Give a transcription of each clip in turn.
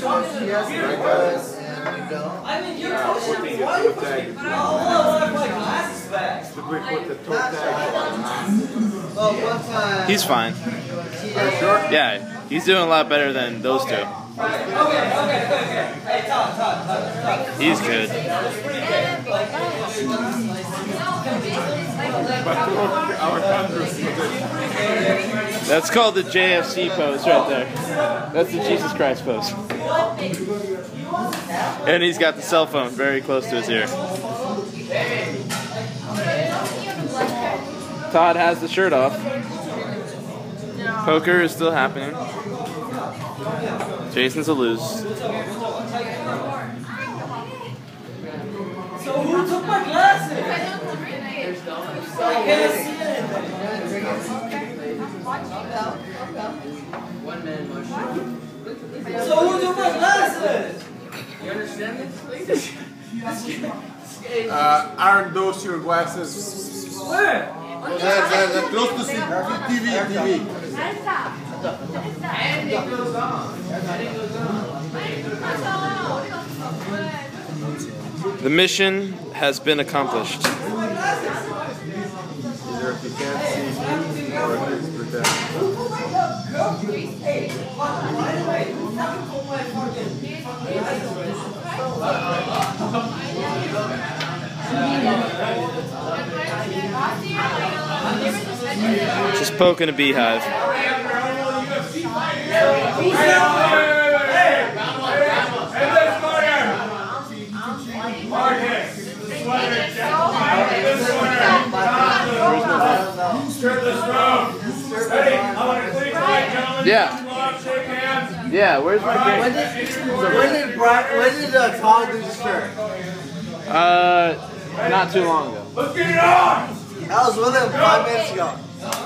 I mean, you're pushing. Why are you pushing? I want my glasses back. He's fine. Yeah, he's doing a lot better than those two. Okay. Hey, Todd. He's good. That's called the JFC pose right there. That's the Jesus Christ pose. And he's got the cell phone very close to his ear. Todd has the shirt off. Poker is still happening. Jason's a lose. So who took my glasses? I can't see anything. One man motion. So who took my glasses? You understand this? Aren't those your glasses? Where? They're close to see TV. And it goes on. The mission has been accomplished. Either if you can't see me or if it's pretend. Just poking a beehive. Yeah, where's my drink? When did Todd lose his shirt? Not too long ago. Let's get it on! I was with him 5 minutes ago.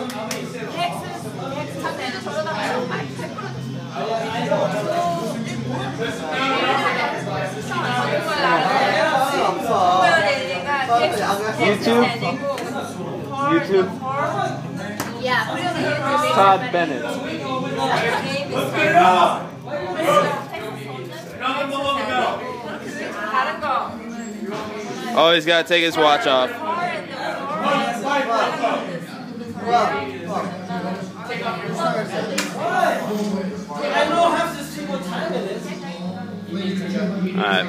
YouTube? Yeah. Todd Bennett. Let's get it on! Oh, he's got to take his watch off. I don't have to see what time it is. Alright.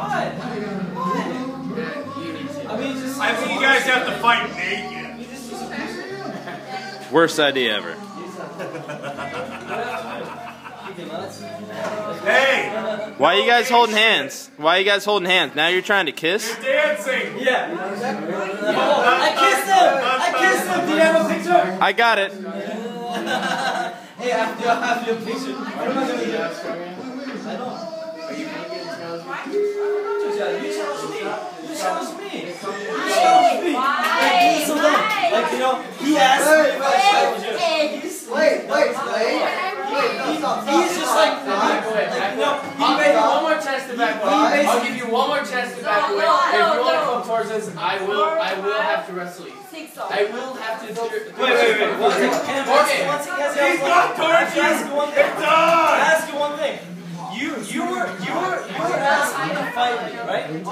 I think you guys have to fight naked. Worst idea ever. Hey! Why are you guys holding hands? Why are you guys holding hands? Now you're trying to kiss? Dancing! Yeah. I kissed him. Do you have a picture? I got it. Hey, I have your picture. What am I gonna do? I don't. You challenge me. Like, you know, he asked me if I challenge you. Wait. He's just like, you know, I'll give you one more chance to back away. I'll give you one more chance to back away. If you want to come towards us, I will have to wrestle you. I will have to do it. Wait. One thing. He's not towards you! It's on! I ask you one thing. You were asking to fight me, right? Is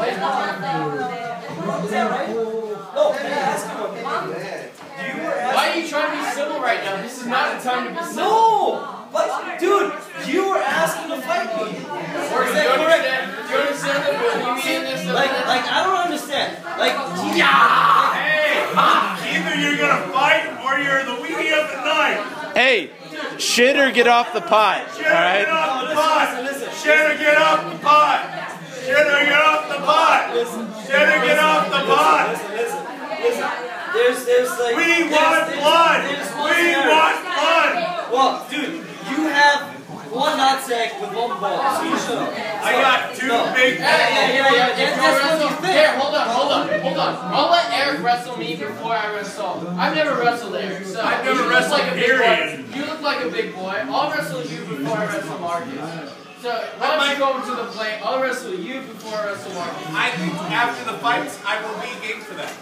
that right? No, can I ask you one thing? Why are you trying to be civil right now? This is not the time to be civil. No! But, dude, you were asking to fight me. Is that correct? Do you understand that what you mean this? Like, I don't understand. Like, Hey! Either you're gonna fight or you're the weenie of the night! Hey, shit or get off the pot, alright? Get off the pot! Shit or get off the pot! Shit or get off the pot! Shit or get off the pot! There's like... We want blood! We want blood! Well, dude, you have one nutsack with one ball, so you shut up. I got two big Yeah. That's what you think. Here, hold on. I'll let Eric wrestle me before I wrestle. I've never wrestled Eric, so I've never you look wrestled, like a big period. boy. You look like a big boy. I'll wrestle you before I wrestle Marcus. So why don't you go to the plate? I'll wrestle you before I wrestle Marcus. I think after the fights, I will be game for that.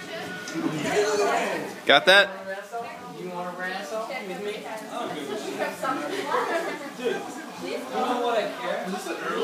Got that? You want to wrestle with me? Dude, you know what I care? Is this an